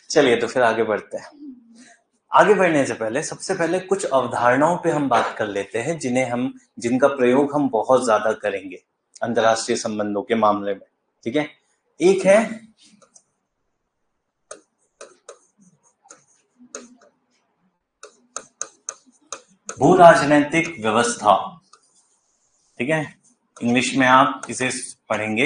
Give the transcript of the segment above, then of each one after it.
चलिए तो फिर आगे बढ़ते हैं। आगे बढ़ने से पहले सबसे पहले कुछ अवधारणाओं पे हम बात कर लेते हैं जिनका प्रयोग हम बहुत ज्यादा करेंगे अंतरराष्ट्रीय संबंधों के मामले में। ठीक है, एक है भू राजनीतिक व्यवस्था। ठीक है, इंग्लिश में आप इसे पढ़ेंगे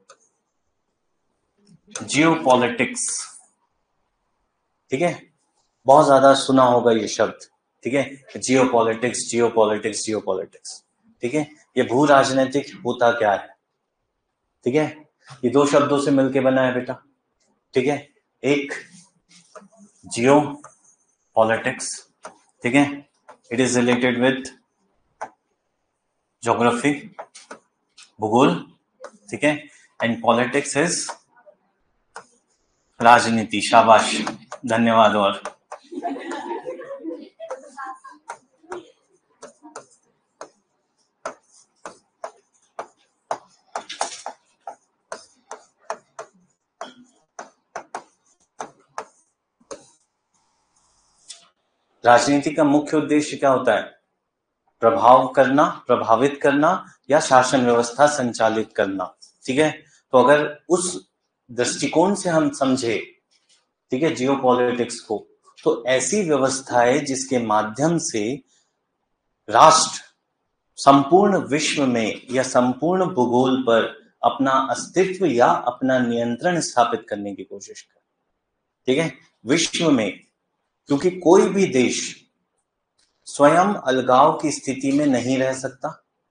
जियोपॉलिटिक्स। ठीक है, बहुत ज्यादा सुना होगा ये शब्द। ठीक है, जियोपॉलिटिक्स जियोपॉलिटिक्स जियोपॉलिटिक्स। ठीक है, ये भू राजनीतिक होता क्या है? ठीक है, ये दो शब्दों से मिलके बना है बेटा। ठीक है, एक जियो पॉलिटिक्स, ठीक है, it is related with geography, भूगोल। ठीक है, एंड पॉलिटिक्स इज राजनीति। शाबाश, धन्यवाद। और राजनीति का मुख्य उद्देश्य क्या होता है? प्रभाव करना, प्रभावित करना या शासन व्यवस्था संचालित करना। ठीक है, तो अगर उस दृष्टिकोण से हम समझे, ठीक है, जियोपॉलिटिक्स को, तो ऐसी व्यवस्थाएं जिसके माध्यम से राष्ट्र संपूर्ण विश्व में या संपूर्ण भूगोल पर अपना अस्तित्व या अपना नियंत्रण स्थापित करने की कोशिश करे। ठीक है, विश्व में, क्योंकि कोई भी देश स्वयं अलगाव की स्थिति में नहीं रह सकता।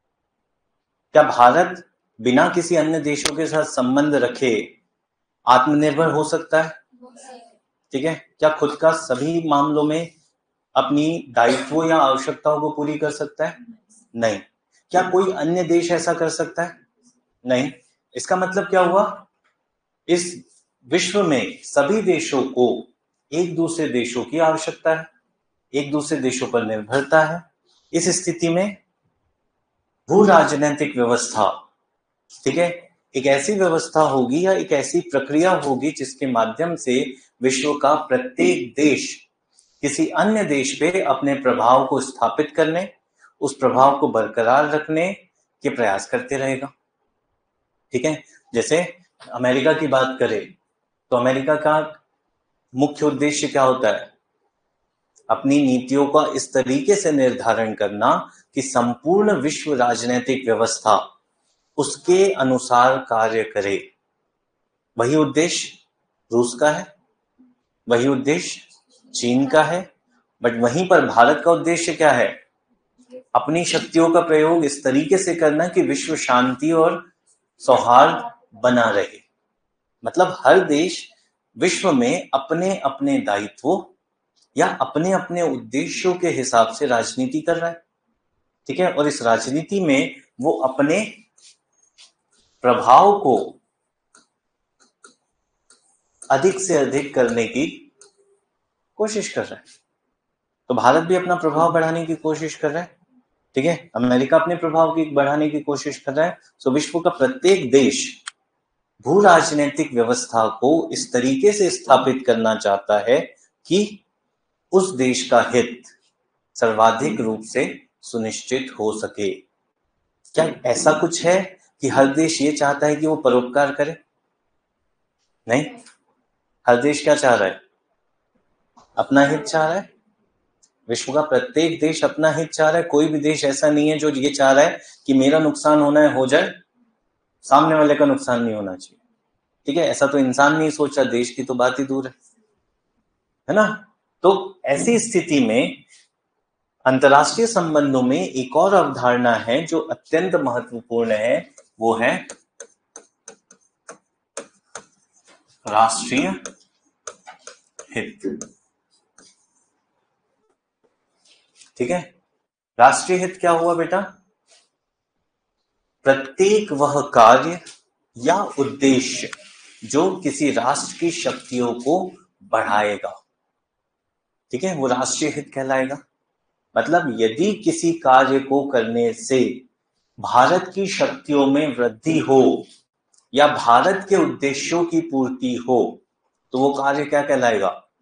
क्या भारत बिना किसी अन्य देशों के साथ संबंध रखे आत्मनिर्भर हो सकता है? ठीक है, क्या खुद का सभी मामलों में अपनी दायित्वों या आवश्यकताओं को पूरी कर सकता है? नहीं। क्या कोई अन्य देश ऐसा कर सकता है? नहीं। इसका मतलब क्या हुआ? इस विश्व में सभी देशों को एक दूसरे देशों की आवश्यकता है, एक दूसरे देशों पर निर्भरता है। इस स्थिति में भू राजनीतिक व्यवस्था, ठीक है, एक ऐसी व्यवस्था होगी या एक ऐसी प्रक्रिया होगी जिसके माध्यम से विश्व का प्रत्येक देश किसी अन्य देश पे अपने प्रभाव को स्थापित करने, उस प्रभाव को बरकरार रखने के प्रयास करते रहेगा। ठीक है, जैसे अमेरिका की बात करें तो अमेरिका का मुख्य उद्देश्य क्या होता है? अपनी नीतियों का इस तरीके से निर्धारण करना कि संपूर्ण विश्व राजनीतिक व्यवस्था उसके अनुसार कार्य करे। वही उद्देश्य रूस का है, वही उद्देश्य चीन का है, बट वहीं पर भारत का उद्देश्य क्या है? अपनी शक्तियों का प्रयोग इस तरीके से करना कि विश्व शांति और सौहार्द बना रहे। मतलब हर देश विश्व में अपने अपने दायित्वों या अपने अपने उद्देश्यों के हिसाब से राजनीति कर रहा है। ठीक है, और इस राजनीति में वो अपने प्रभाव को अधिक से अधिक करने की कोशिश कर रहा है। तो भारत भी अपना प्रभाव बढ़ाने की कोशिश कर रहा है। ठीक है, अमेरिका अपने प्रभाव की बढ़ाने की कोशिश कर रहा है। सो विश्व का प्रत्येक देश भू राजनीतिक व्यवस्था को इस तरीके से स्थापित करना चाहता है कि उस देश का हित सर्वाधिक रूप से सुनिश्चित हो सके। क्या ऐसा कुछ है कि हर देश ये चाहता है कि वो परोपकार करे? नहीं। हर देश क्या चाह रहा है? अपना हित चाह रहा है। विश्व का प्रत्येक देश अपना हित चाह रहा है। कोई भी देश ऐसा नहीं है जो ये चाह रहा है कि मेरा नुकसान होना है हो जाए, सामने वाले का नुकसान नहीं होना चाहिए। ठीक है, ऐसा तो इंसान नहीं सोचा, देश की तो बात ही दूर है ना। तो ऐसी स्थिति में अंतरराष्ट्रीय संबंधों में एक और अवधारणा है जो अत्यंत महत्वपूर्ण है, वो है राष्ट्रीय हित। ठीक है, राष्ट्रीय हित क्या हुआ बेटा? प्रत्येक वह कार्य या उद्देश्य जो किसी राष्ट्र की शक्तियों को बढ़ाएगा, ठीक है, वो राष्ट्रीय हित कहलाएगा। मतलब यदि किसी कार्य को करने से भारत की शक्तियों में वृद्धि हो या भारत के उद्देश्यों की पूर्ति हो तो वो कार्य क्या कहलाएगा?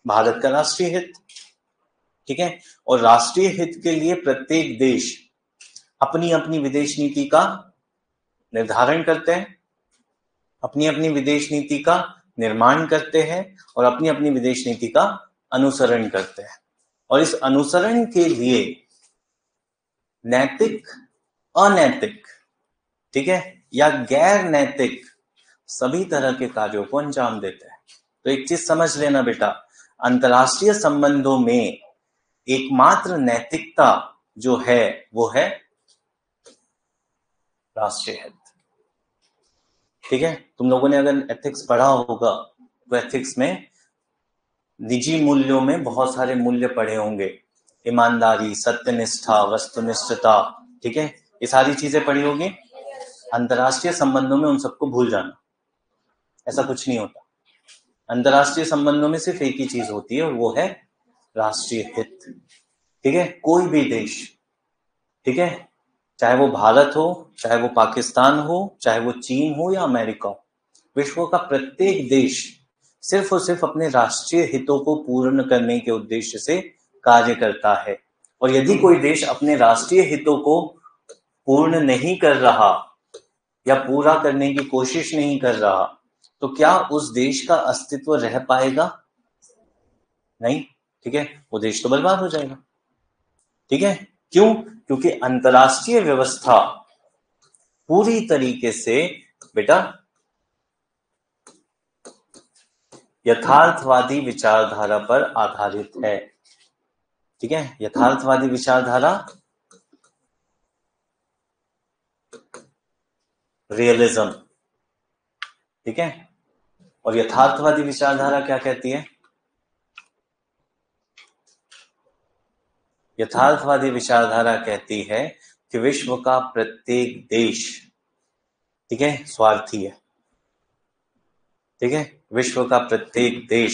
भारत का राष्ट्रीय हित, ठीक है। और राष्ट्रीय हित के लिए प्रत्येक देश अपनी अपनी विदेश नीति का निर्धारण करते हैं, अपनी अपनी विदेश नीति का निर्माण करते हैं और अपनी अपनी विदेश नीति का अनुसरण करते हैं। और इस अनुसरण के लिए नैतिक, अनैतिक, ठीक है, या गैर नैतिक सभी तरह के कार्यों को अंजाम देते हैं। तो एक चीज समझ लेना बेटा, अंतरराष्ट्रीय संबंधों में एकमात्र नैतिकता जो है वो है राष्ट्रीय हित, ठीक है। तुम लोगों ने अगर एथिक्स पढ़ा होगा तो एथिक्स में निजी मूल्यों में बहुत सारे मूल्य पढ़े होंगे, ईमानदारी, सत्यनिष्ठा, वस्तुनिष्ठता, ठीक है, ये सारी चीजें पढ़ी होगी। अंतरराष्ट्रीय संबंधों में उन सबको भूल जाना, ऐसा कुछ नहीं होता। अंतरराष्ट्रीय संबंधों में सिर्फ एक ही चीज होती है और वो है राष्ट्रीय हित, ठीक है। कोई भी देश, ठीक है, चाहे वो भारत हो, चाहे वो पाकिस्तान हो, चाहे वो चीन हो या अमेरिका हो, विश्व का प्रत्येक देश सिर्फ और सिर्फ अपने राष्ट्रीय हितों को पूर्ण करने के उद्देश्य से कार्य करता है। और यदि कोई देश अपने राष्ट्रीय हितों को पूर्ण नहीं कर रहा या पूरा करने की कोशिश नहीं कर रहा, तो क्या उस देश का अस्तित्व रह पाएगा? नहीं, ठीक है, वो देश तो बर्बाद हो जाएगा, ठीक है। क्यों? क्योंकि अंतरराष्ट्रीय व्यवस्था पूरी तरीके से बेटा यथार्थवादी विचारधारा पर आधारित है, ठीक है। यथार्थवादी विचारधारा, रियलिज्म, ठीक है। और यथार्थवादी विचारधारा क्या कहती है? यथार्थवादी विचारधारा कहती है कि विश्व का प्रत्येक देश, ठीक है, स्वार्थी है, ठीक है। विश्व का प्रत्येक देश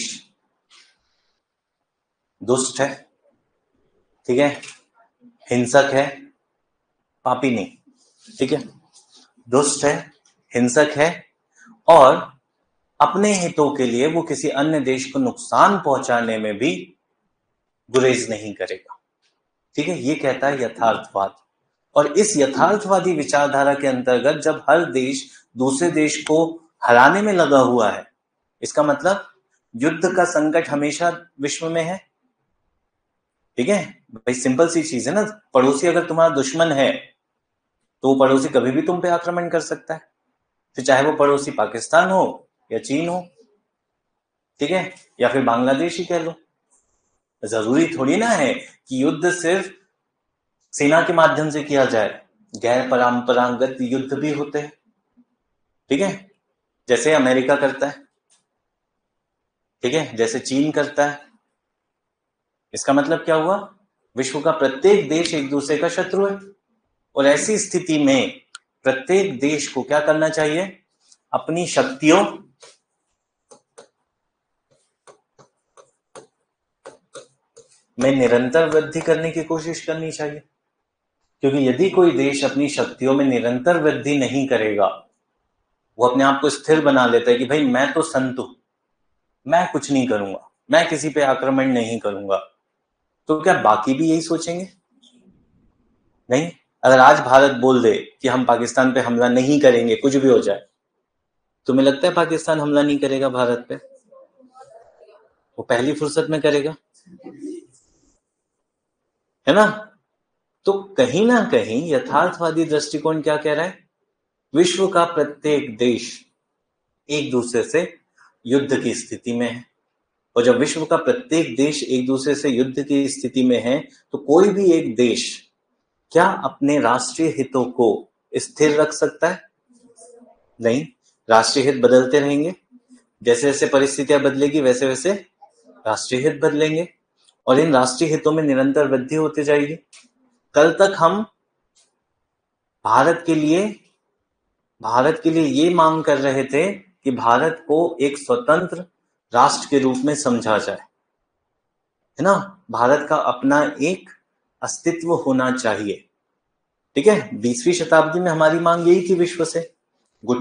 दुष्ट है, ठीक है, हिंसक है, पापी नहीं, ठीक है, दुष्ट है, हिंसक है और अपने हितों के लिए वो किसी अन्य देश को नुकसान पहुंचाने में भी गुरेज नहीं करेगा, ठीक है। ये कहता है यथार्थवाद। और इस यथार्थवादी विचारधारा के अंतर्गत जब हर देश दूसरे देश को हराने में लगा हुआ है, इसका मतलब युद्ध का संकट हमेशा विश्व में है, ठीक है। भाई सिंपल सी चीज है ना, पड़ोसी अगर तुम्हारा दुश्मन है तो वो पड़ोसी कभी भी तुम पे आक्रमण कर सकता है, फिर चाहे वो पड़ोसी पाकिस्तान हो या चीन हो, ठीक है, या फिर बांग्लादेश ही कह लो। जरूरी थोड़ी ना है कि युद्ध सिर्फ सेना के माध्यम से किया जाए, गैर परंपरागत युद्ध भी होते हैं, ठीक है, जैसे अमेरिका करता है, ठीक है, जैसे चीन करता है। इसका मतलब क्या हुआ? विश्व का प्रत्येक देश एक दूसरे का शत्रु है और ऐसी स्थिति में प्रत्येक देश को क्या करना चाहिए? अपनी शक्तियों में निरंतर वृद्धि करने की कोशिश करनी चाहिए, क्योंकि यदि कोई देश अपनी शक्तियों में निरंतर वृद्धि नहीं करेगा, वो अपने आप को स्थिर बना लेता है कि भाई मैं तो संत हूं, मैं कुछ नहीं करूंगा, मैं किसी पे आक्रमण नहीं करूंगा, तो क्या बाकी भी यही सोचेंगे? नहीं। अगर आज भारत बोल दे कि हम पाकिस्तान पे हमला नहीं करेंगे, कुछ भी हो जाए, तुम्हें लगता है पाकिस्तान हमला नहीं करेगा भारत पे? वो पहली फुर्सत में करेगा, है ना। तो कहीं ना कहीं यथार्थवादी दृष्टिकोण क्या कह रहा है? विश्व का प्रत्येक देश एक दूसरे से युद्ध की स्थिति में है, और जब विश्व का प्रत्येक देश एक दूसरे से युद्ध की स्थिति में है तो कोई भी एक देश क्या अपने राष्ट्रीय हितों को स्थिर रख सकता है? नहीं। राष्ट्रीय हित बदलते रहेंगे, जैसे जैसे परिस्थितियां बदलेगी वैसे वैसे राष्ट्रीय हित बदलेंगे और इन राष्ट्रीय हितों में निरंतर वृद्धि होती जाएगी। कल तक हम भारत के लिए ये मांग कर रहे थे कि भारत को एक स्वतंत्र राष्ट्र के रूप में समझा जाए, है ना, भारत का अपना एक अस्तित्व होना चाहिए, ठीक है। 20वीं शताब्दी में हमारी मांग यही थी विश्व से।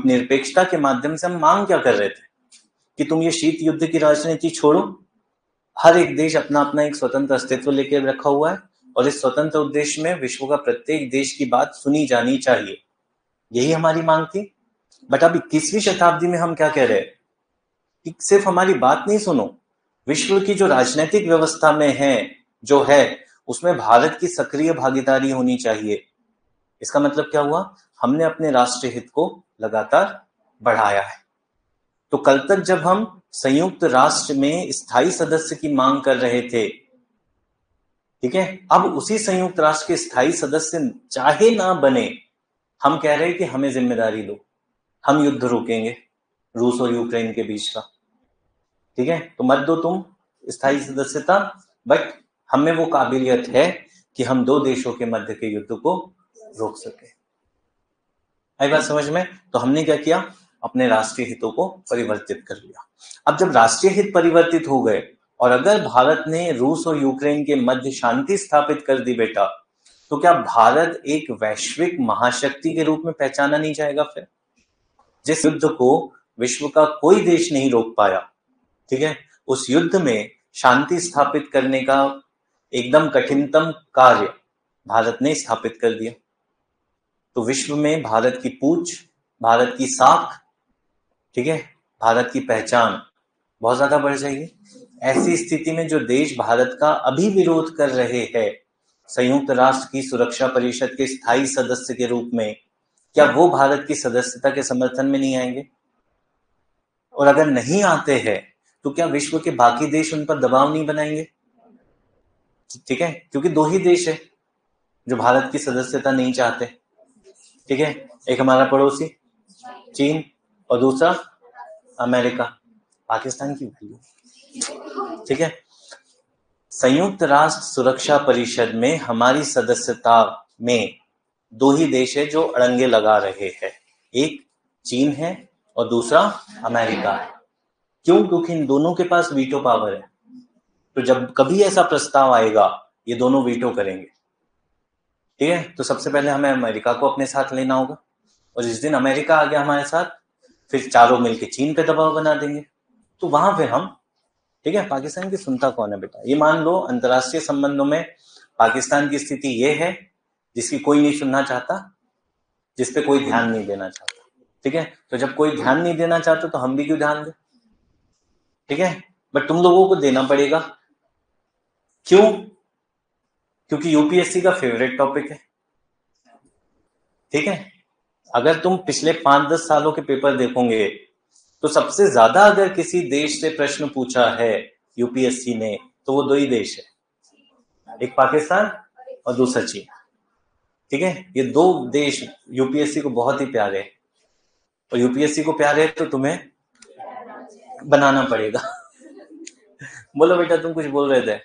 गुटनिरपेक्षता के माध्यम से हम मांग क्या कर रहे थे? कि तुम ये शीत युद्ध की राजनीति छोड़ो, हर एक देश अपना अपना एक स्वतंत्र अस्तित्व लेकर रखा हुआ है और इस स्वतंत्र उद्देश्य में विश्व का प्रत्येक देश की बात सुनी जानी चाहिए, यही हमारी मांग थी। बट अब 21वीं शताब्दी में हम क्या कह रहे हैं कि सिर्फ हमारी बात नहीं सुनो, विश्व की जो राजनीतिक व्यवस्था में है जो है उसमें भारत की सक्रिय भागीदारी होनी चाहिए। इसका मतलब क्या हुआ, हमने अपने राष्ट्रीय हित को लगातार बढ़ाया है। तो कल तक जब हम संयुक्त राष्ट्र में स्थायी सदस्य की मांग कर रहे थे, ठीक है, अब उसी संयुक्त राष्ट्र के स्थायी सदस्य चाहे ना बने, हम कह रहे हैं कि हमें जिम्मेदारी दो, हम युद्ध रोकेंगे रूस और यूक्रेन के बीच का, ठीक है, तो मत दो तुम स्थायी सदस्यता, बट हमें वो काबिलियत है कि हम दो देशों के मध्य के युद्ध को रोक सके। आई बात समझ में? तो हमने क्या किया, अपने राष्ट्रीय हितों को परिवर्तित कर लिया। अब जब राष्ट्रीय हित परिवर्तित हो गए और अगर भारत ने रूस और यूक्रेन के मध्य शांति स्थापित कर दी बेटा, तो क्या भारत एक वैश्विक महाशक्ति के रूप में पहचाना नहीं जाएगा? फिर जिस युद्ध को विश्व का कोई देश नहीं रोक पाया, ठीक है, उस युद्ध में शांति स्थापित करने का एकदम कठिनतम कार्य भारत ने स्थापित कर दिया। तो विश्व में भारत की पूछ, भारत की साख, ठीक है, भारत की पहचान बहुत ज्यादा बढ़ जाएगी। ऐसी स्थिति में जो देश भारत का अभी विरोध कर रहे हैं संयुक्त राष्ट्र की सुरक्षा परिषद के स्थायी सदस्य के रूप में, क्या वो भारत की सदस्यता के समर्थन में नहीं आएंगे? और अगर नहीं आते हैं तो क्या विश्व के बाकी देश उन पर दबाव नहीं बनाएंगे? ठीक है, क्योंकि दो ही देश है जो भारत की सदस्यता नहीं चाहते, ठीक है, एक हमारा पड़ोसी चीन और दूसरा अमेरिका, पाकिस्तान की वैल्यू, ठीक है। संयुक्त राष्ट्र सुरक्षा परिषद में हमारी सदस्यता में दो ही देश है जो अड़ंगे लगा रहे हैं, एक चीन है और दूसरा अमेरिका है। क्यों? क्योंकि इन दोनों के पास वीटो पावर है। तो जब कभी ऐसा प्रस्ताव आएगा ये दोनों वीटो करेंगे, ठीक है। तो सबसे पहले हमें अमेरिका को अपने साथ लेना होगा और जिस दिन अमेरिका आ गया हमारे साथ, फिर चारों मिलके चीन पे दबाव बना देंगे। तो वहां पे हम, ठीक है, पाकिस्तान की सुनता कौन है बेटा? ये मान लो अंतरराष्ट्रीय संबंधों में पाकिस्तान की स्थिति ये है जिसकी कोई नहीं सुनना चाहता, जिसपे कोई ध्यान नहीं देना चाहता, ठीक है। तो जब कोई ध्यान नहीं देना चाहता तो हम भी क्यों ध्यान दें, ठीक है। बट तुम लोगों को देना पड़ेगा। क्यों? क्योंकि यूपीएससी का फेवरेट टॉपिक है, ठीक है। अगर तुम पिछले 5-10 सालों के पेपर देखोगे तो सबसे ज्यादा अगर किसी देश से प्रश्न पूछा है यूपीएससी ने तो वो दो ही देश है, एक पाकिस्तान और दूसरा चीन, ठीक है। ये दो देश यूपीएससी को बहुत ही प्यारे हैं और यूपीएससी को प्यारे है तो तुम्हें बनाना पड़ेगा। बोलो बेटा, तुम कुछ बोल रहे थे।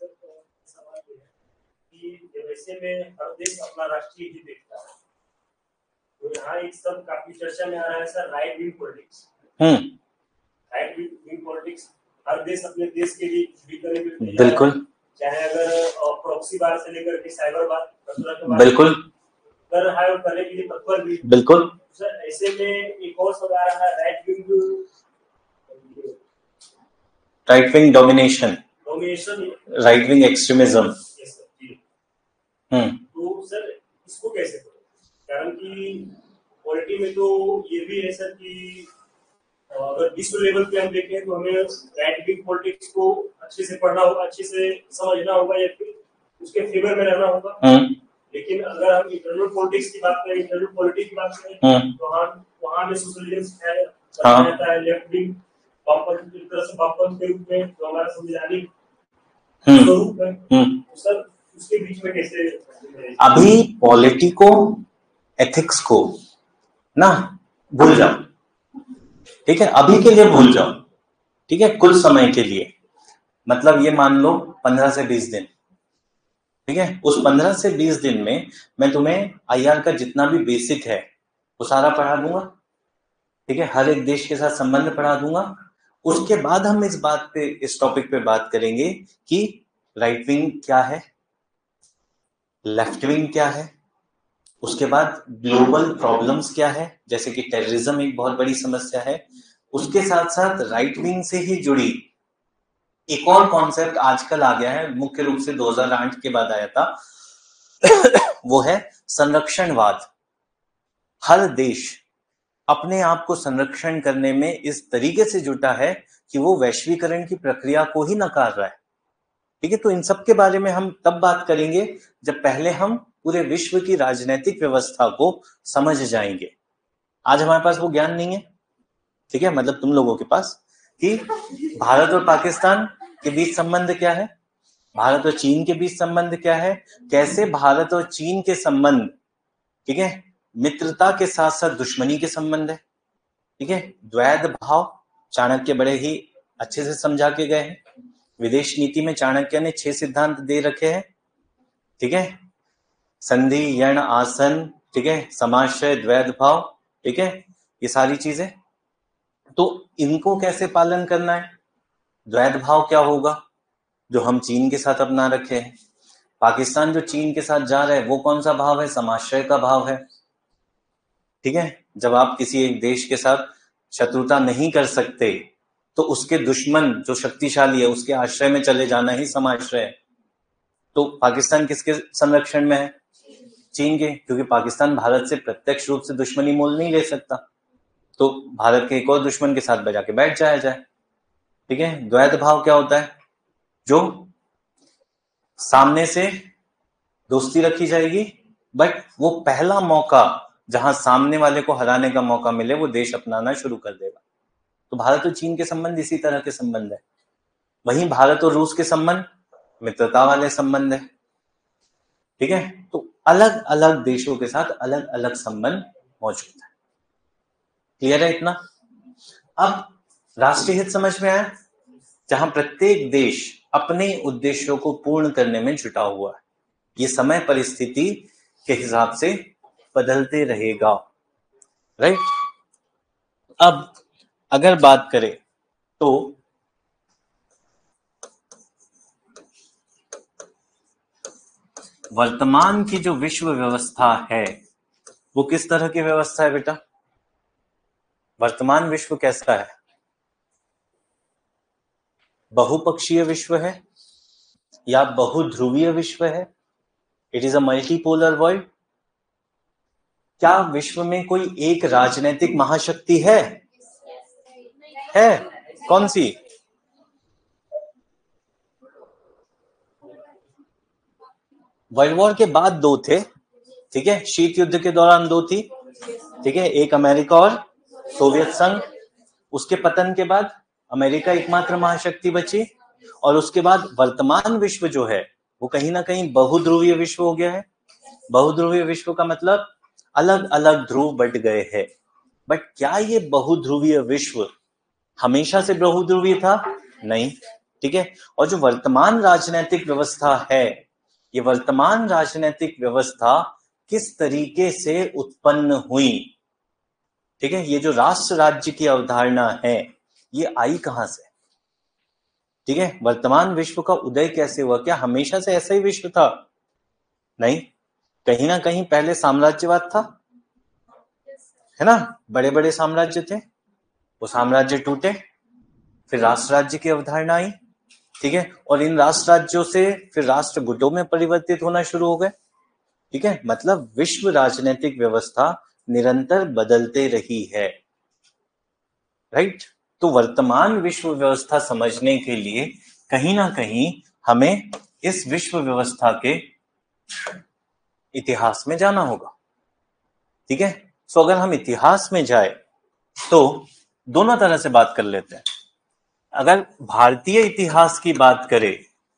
में हर देश अपना राष्ट्रीय हित देखता है, तो यहाँ एक सब काफी चर्चा में आ रहा है sir, right wing politics. Right wing politics हर देश अपने देश के लिए भी करने के लिए, बिल्कुल, चाहे अगर प्रॉक्सी वार से लेकर के साइबर वार, बिल्कुल, कर रहा है और करने के लिए तत्पर भी, बिल्कुल सर। ऐसे में एक और सवाल आ रहा है, right wing domination, right wing extremism. तो सर इसको कैसे करें? कारण कि पॉलिटी में तो ये भी है सर कि अगर विश्व लेवल पे हम देखें तो हमें राइट विंग पॉलिटिक्स को अच्छे से पढ़ना होगा, अच्छे से समझना होगा या फिर उसके फेवर में रहना होगा। लेकिन अगर हम इंटरनल पॉलिटिक्स की बात करें, इंटरनल पॉलिटिक्स की बात करें तो वहाँ में सोशलिज्म है, जाता है लेफ्ट विंग, वामपंथ, एक तरह से वामपंथ के रूप में जो हमारा संवैधानिक स्वरूप है, तो सर उसके बीच में कैसे? अभी पॉलिटिको एथिक्स को ना भूल जाओ, ठीक है, अभी के लिए भूल जाओ, ठीक है, कुछ समय के लिए, मतलब ये मान लो 15 से 20 दिन, ठीक है। उस 15 से 20 दिन में मैं तुम्हें आईआर का जितना भी बेसिक है वो सारा पढ़ा दूंगा, ठीक है, हर एक देश के साथ संबंध पढ़ा दूंगा। उसके बाद हम इस बात पे, इस टॉपिक पे बात करेंगे कि राइट विंग क्या है, लेफ्ट विंग क्या है, उसके बाद ग्लोबल प्रॉब्लम्स क्या है, जैसे कि टेररिज्म एक बहुत बड़ी समस्या है, उसके साथ साथ राइट विंग से ही जुड़ी एक और कॉन्सेप्ट आजकल आ गया है, मुख्य रूप से 2008 के बाद आया था, वो है संरक्षणवाद। हर देश अपने आप को संरक्षण करने में इस तरीके से जुटा है कि वो वैश्वीकरण की प्रक्रिया को ही नकार रहा है। ठीक है, तो इन सब के बारे में हम तब बात करेंगे जब पहले हम पूरे विश्व की राजनीतिक व्यवस्था को समझ जाएंगे। आज हमारे पास वो ज्ञान नहीं है, ठीक है, मतलब तुम लोगों के पास, कि भारत और पाकिस्तान के बीच संबंध क्या है, भारत और चीन के बीच संबंध क्या है, कैसे भारत और चीन के संबंध, ठीक है, मित्रता के साथ साथ दुश्मनी के संबंध है। ठीक है, द्वैध भाव चाणक्य बड़े ही अच्छे से समझा के गए हैं। विदेश नीति में चाणक्य ने 6 सिद्धांत दे रखे हैं। ठीक है, संधि, यण, आसन, ठीक है, समाश्रय, द्वैध भाव, ठीक है, ये सारी चीजें, तो इनको कैसे पालन करना है। द्वैध भाव क्या होगा, जो हम चीन के साथ अपना रखे हैं। पाकिस्तान जो चीन के साथ जा रहा है वो कौन सा भाव है, समाश्रय का भाव है। ठीक है, जब आप किसी एक देश के साथ शत्रुता नहीं कर सकते तो उसके दुश्मन जो शक्तिशाली है उसके आश्रय में चले जाना ही समाश्रय है। तो पाकिस्तान किसके संरक्षण में है, चीन के, क्योंकि पाकिस्तान भारत से प्रत्यक्ष रूप से दुश्मनी मोल नहीं ले सकता, तो भारत के एक और दुश्मन के साथ बजा के बैठ जाया जाए। ठीक है, द्वैध भाव क्या होता है, जो सामने से दोस्ती रखी जाएगी बट वो पहला मौका जहां सामने वाले को हराने का मौका मिले वो देश अपनाना शुरू कर देगा। तो भारत और चीन के संबंध इसी तरह के संबंध है। वहीं भारत और रूस के संबंध मित्रता वाले संबंध है। ठीक है, तो अलग अलग देशों के साथ अलग अलग संबंध मौजूद है। क्लियर है इतना। अब राष्ट्रीय हित समझ में आया, जहां प्रत्येक देश अपने उद्देश्यों को पूर्ण करने में जुटा हुआ है। ये समय परिस्थिति के हिसाब से बदलते रहेगा, राइट। अब अगर बात करें तो वर्तमान की जो विश्व व्यवस्था है वो किस तरह की व्यवस्था है बेटा, वर्तमान विश्व कैसा है, बहुपक्षीय विश्व है या बहुध्रुवीय विश्व है, it is a multipolar world. क्या विश्व में कोई एक राजनीतिक महाशक्ति है कौन सी, वर्ल्ड वॉर के बाद 2 थे, ठीक है, शीत युद्ध के दौरान 2 थी, ठीक है, एक अमेरिका और सोवियत संघ। उसके पतन के बाद अमेरिका एकमात्र महाशक्ति बची, और उसके बाद वर्तमान विश्व जो है वो कहीं ना कहीं बहुध्रुवीय विश्व हो गया है। बहुध्रुवीय विश्व का मतलब अलग अलग ध्रुव बट गए हैं। बट क्या ये बहुध्रुवीय विश्व हमेशा से बहुध्रुवीय था, नहीं, ठीक है। और जो वर्तमान राजनीतिक व्यवस्था है, ये वर्तमान राजनीतिक व्यवस्था किस तरीके से उत्पन्न हुई, ठीक है, ये जो राष्ट्र राज्य की अवधारणा है ये आई कहां से, ठीक है, वर्तमान विश्व का उदय कैसे हुआ, क्या हमेशा से ऐसा ही विश्व था, नहीं, कहीं ना कहीं पहले साम्राज्यवाद था, है ना, बड़े बड़े साम्राज्य थे, वो साम्राज्य टूटे, फिर राष्ट्र राज्य की अवधारणा आई, ठीक है, और इन राष्ट्र राज्यों से फिर राष्ट्र गुटों में परिवर्तित होना शुरू हो गए, ठीक है, मतलब विश्व राजनीतिक व्यवस्था निरंतर बदलते रही है, राइट। तो वर्तमान विश्व व्यवस्था समझने के लिए कहीं ना कहीं हमें इस विश्व व्यवस्था के इतिहास में जाना होगा, ठीक है। सो अगर हम इतिहास में जाए तो दोनों तरह से बात कर लेते हैं। अगर भारतीय इतिहास की बात करें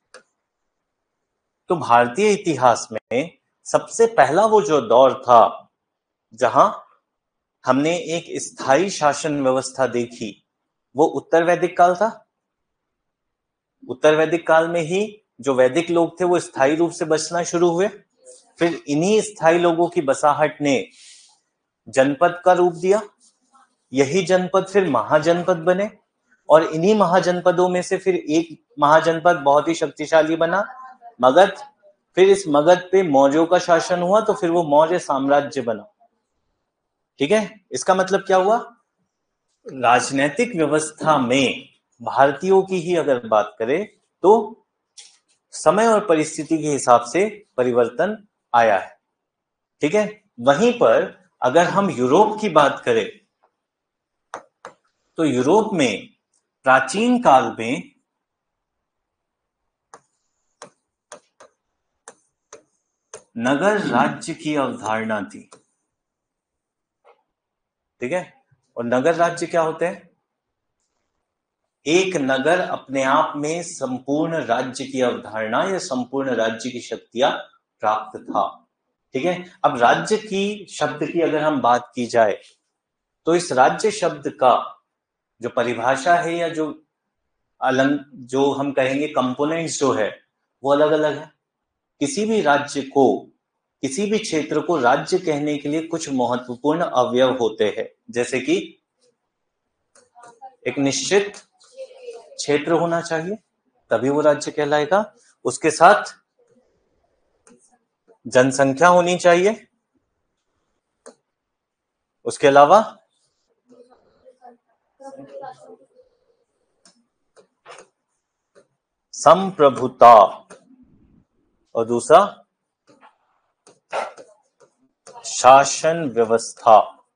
तो भारतीय इतिहास में सबसे पहला वो जो दौर था जहां हमने एक स्थायी शासन व्यवस्था देखी वो उत्तर वैदिक काल था। उत्तर वैदिक काल में ही जो वैदिक लोग थे वो स्थायी रूप से बसना शुरू हुए, फिर इन्हीं स्थायी लोगों की बसाहट ने जनपद का रूप दिया, यही जनपद फिर महाजनपद बने, और इन्हीं महाजनपदों में से फिर एक महाजनपद बहुत ही शक्तिशाली बना, मगध। फिर इस मगध पे मौर्यों का शासन हुआ तो फिर वो मौर्य साम्राज्य बना, ठीक है। इसका मतलब क्या हुआ, राजनीतिक व्यवस्था में भारतीयों की ही अगर बात करें तो समय और परिस्थिति के हिसाब से परिवर्तन आया है, ठीक है। वहीं पर अगर हम यूरोप की बात करें तो यूरोप में प्राचीन काल में नगर राज्य की अवधारणा थी, ठीक है। और नगर राज्य क्या होते हैं? एक नगर अपने आप में संपूर्ण राज्य की अवधारणा या संपूर्ण राज्य की शक्तियां प्राप्त था, ठीक है। अब राज्य की शब्द की अगर हम बात की जाए तो इस राज्य शब्द का जो परिभाषा है या जो जो हम कहेंगे कंपोनेंट्स जो है वो अलग अलग है। किसी भी राज्य को, किसी भी क्षेत्र को राज्य कहने के लिए कुछ महत्वपूर्ण अवयव होते हैं, जैसे कि एक निश्चित क्षेत्र होना चाहिए तभी वो राज्य कहलाएगा, उसके साथ जनसंख्या होनी चाहिए, उसके अलावा संप्रभुता, और दूसरा शासन व्यवस्था।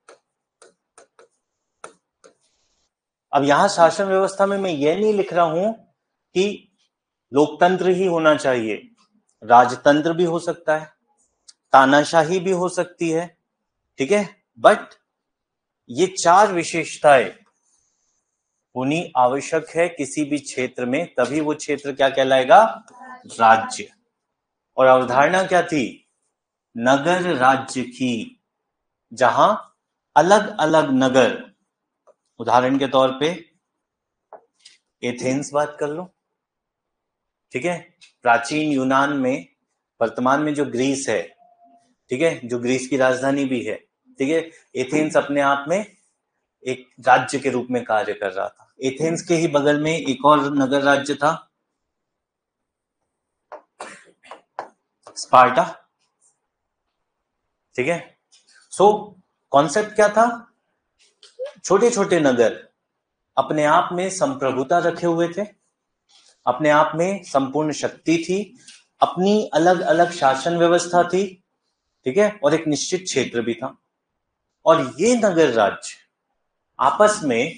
अब यहां शासन व्यवस्था में मैं ये नहीं लिख रहा हूं कि लोकतंत्र ही होना चाहिए, राजतंत्र भी हो सकता है, तानाशाही भी हो सकती है, ठीक है। बट ये चार विशेषताएं होनी आवश्यक है किसी भी क्षेत्र में, तभी वो क्षेत्र क्या कहलाएगा? राज्य। और अवधारणा क्या थी? नगर राज्य की, जहां अलग अलग नगर, उदाहरण के तौर पे एथेंस बात कर लो, ठीक है। प्राचीन यूनान में, वर्तमान में जो ग्रीस है, ठीक है, जो ग्रीस की राजधानी भी है, ठीक है, एथेंस अपने आप में एक राज्य के रूप में कार्य कर रहा था। एथेंस के ही बगल में एक और नगर राज्य था, स्पार्टा, ठीक है। सो कॉन्सेप्ट क्या था? छोटे छोटे नगर अपने आप में संप्रभुता रखे हुए थे, अपने आप में संपूर्ण शक्ति थी, अपनी अलग अलग शासन व्यवस्था थी, ठीक है, और एक निश्चित क्षेत्र भी था। और ये नगर राज्य आपस में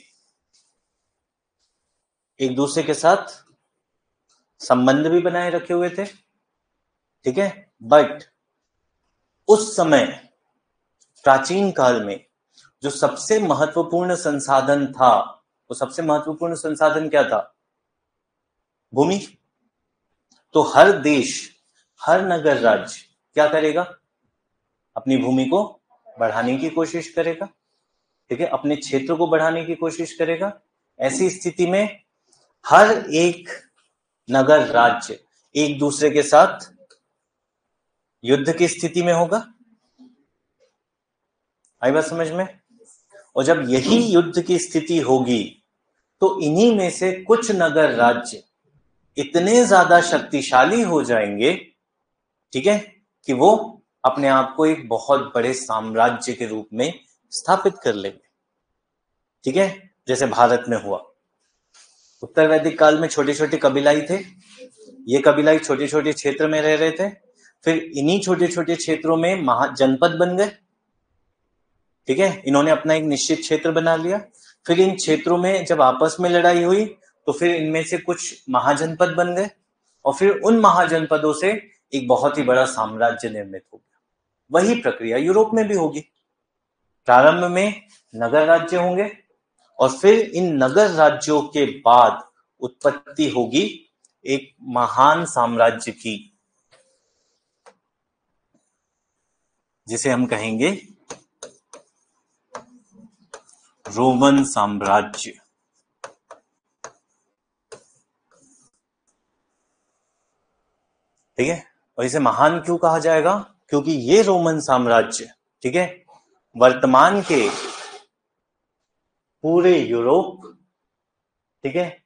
एक दूसरे के साथ संबंध भी बनाए रखे हुए थे, ठीक है। बट उस समय प्राचीन काल में जो सबसे महत्वपूर्ण संसाधन था, वो सबसे महत्वपूर्ण संसाधन क्या था? भूमि। तो हर देश, हर नगर राज्य क्या करेगा? अपनी भूमि को बढ़ाने की कोशिश करेगा, ठीक है, अपने क्षेत्र को बढ़ाने की कोशिश करेगा। ऐसी स्थिति में हर एक नगर राज्य एक दूसरे के साथ युद्ध की स्थिति में होगा। आई बात समझ में? और जब यही युद्ध की स्थिति होगी तो इन्हीं में से कुछ नगर राज्य इतने ज्यादा शक्तिशाली हो जाएंगे, ठीक है, कि वो अपने आप को एक बहुत बड़े साम्राज्य के रूप में स्थापित कर लेंगे, ठीक है। जैसे भारत में हुआ, उत्तर वैदिक काल में छोटे छोटे कबीलाई थे, ये कबीलाई छोटे छोटे क्षेत्र में रह रहे थे, फिर इन्हीं छोटे छोटे क्षेत्रों में महाजनपद बन गए, ठीक है। इन्होंने अपना एक निश्चित क्षेत्र बना लिया, फिर इन क्षेत्रों में जब आपस में लड़ाई हुई तो फिर इनमें से कुछ महाजनपद बन गए, और फिर उन महाजनपदों से एक बहुत ही बड़ा साम्राज्य निर्मित हो गया। वही प्रक्रिया यूरोप में भी होगी। प्रारंभ में नगर राज्य होंगे और फिर इन नगर राज्यों के बाद उत्पत्ति होगी एक महान साम्राज्य की, जिसे हम कहेंगे रोमन साम्राज्य, ठीक है। और इसे महान क्यों कहा जाएगा? क्योंकि ये रोमन साम्राज्य, ठीक है, वर्तमान के पूरे यूरोप, ठीक है,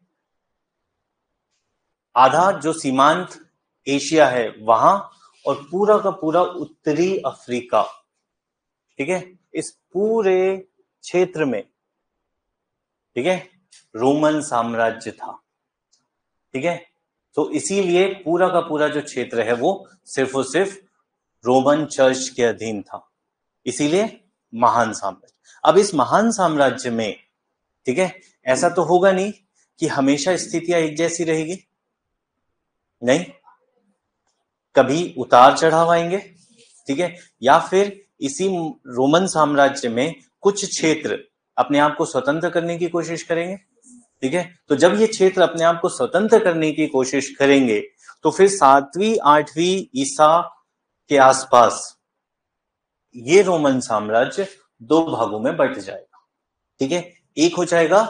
आधा जो सीमांत एशिया है वहां, और पूरा का पूरा उत्तरी अफ्रीका, ठीक है, इस पूरे क्षेत्र में, ठीक है, रोमन साम्राज्य था, ठीक है। तो इसीलिए पूरा का पूरा जो क्षेत्र है वो सिर्फ और सिर्फ रोमन चर्च के अधीन था, इसीलिए महान साम्राज्य। अब इस महान साम्राज्य में, ठीक है, ऐसा तो होगा नहीं कि हमेशा स्थितियां एक जैसी रहेगी, नहीं, कभी उतार चढ़ाव आएंगे, ठीक है, या फिर इसी रोमन साम्राज्य में कुछ क्षेत्र अपने आप को स्वतंत्र करने की कोशिश करेंगे, ठीक है। तो जब ये क्षेत्र अपने आप को स्वतंत्र करने की कोशिश करेंगे तो फिर 7वीं 8वीं ईसा के आसपास ये रोमन साम्राज्य दो भागों में बंट जाएगा, ठीक है। एक हो जाएगा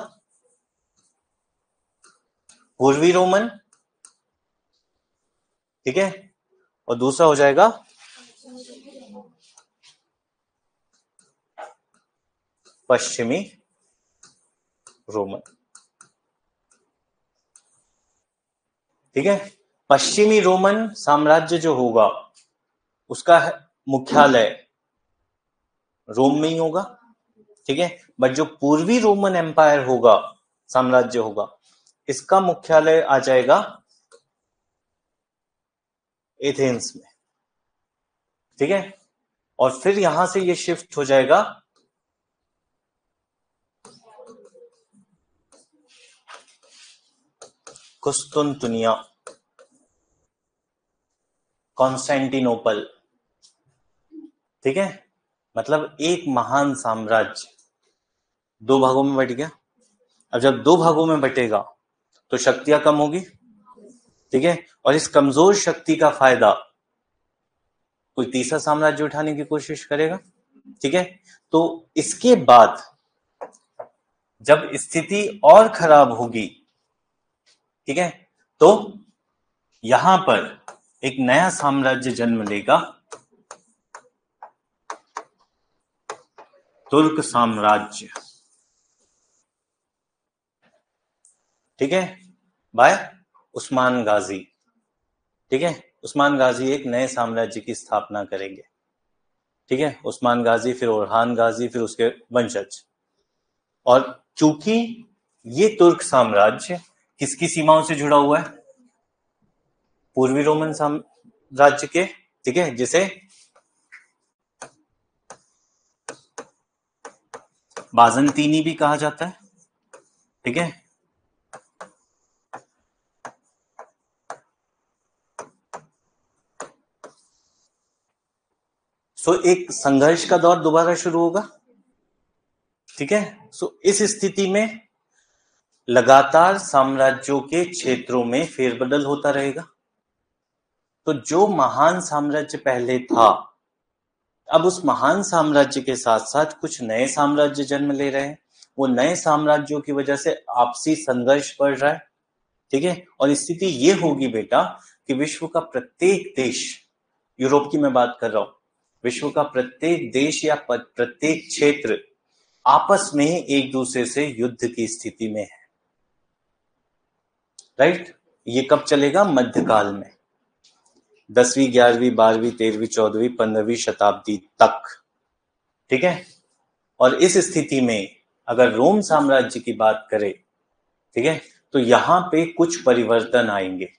पूर्वी रोमन, ठीक है, और दूसरा हो जाएगा पश्चिमी रोमन, ठीक है। पश्चिमी रोमन साम्राज्य जो होगा उसका मुख्यालय रोम में ही होगा, ठीक है। बट जो पूर्वी रोमन एम्पायर होगा, साम्राज्य होगा, इसका मुख्यालय आ जाएगा एथेंस में, ठीक है। और फिर यहां से ये शिफ्ट हो जाएगा कुस्तुनतुनिया, कॉन्स्टेंटिनोपल, ठीक है। मतलब एक महान साम्राज्य दो भागों में बट गया। अब जब दो भागों में बटेगा तो शक्तियां कम होगी, ठीक है, और इस कमजोर शक्ति का फायदा कोई तीसरा साम्राज्य उठाने की कोशिश करेगा, ठीक है। तो इसके बाद जब स्थिति और खराब होगी, ठीक है, तो यहां पर एक नया साम्राज्य जन्म लेगा, तुर्क साम्राज्य, ठीक है, बाय उस्मान गाजी, ठीक है। उस्मान गाजी एक नए साम्राज्य की स्थापना करेंगे, ठीक है। उस्मान गाजी, फिर ओरहान गाजी, फिर उसके वंशज। और चूंकि ये तुर्क साम्राज्य किसकी सीमाओं से जुड़ा हुआ है, पूर्वी रोमन साम्राज्य के, ठीक है, जिसे बाजंतीनी भी कहा जाता है, ठीक है। सो एक संघर्ष का दौर दोबारा शुरू होगा, ठीक है। सो इस स्थिति में लगातार साम्राज्यों के क्षेत्रों में फेरबदल होता रहेगा। तो जो महान साम्राज्य पहले था, अब उस महान साम्राज्य के साथ साथ कुछ नए साम्राज्य जन्म ले रहे हैं। वो नए साम्राज्यों की वजह से आपसी संघर्ष बढ़ रहा है, ठीक है। और स्थिति ये होगी बेटा कि विश्व का प्रत्येक देश, यूरोप की मैं बात कर रहा हूं, विश्व का प्रत्येक देश या प्रत्येक क्षेत्र आपस में एक दूसरे से युद्ध की स्थिति में है, राइट। ये कब चलेगा, मध्यकाल में, 10वीं 11वीं 12वीं 13वीं 14वीं 15वीं शताब्दी तक, ठीक है। और इस स्थिति में अगर रोम साम्राज्य की बात करें, ठीक है, तो यहां पे कुछ परिवर्तन आएंगे,